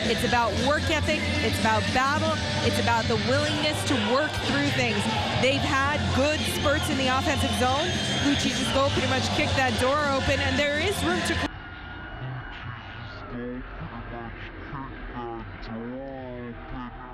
It's about work ethic. It's about battle. It's about the willingness to work through things. They've had good spurts in the offensive zone. Lucic's goal pretty much kicked that door open, and there is room to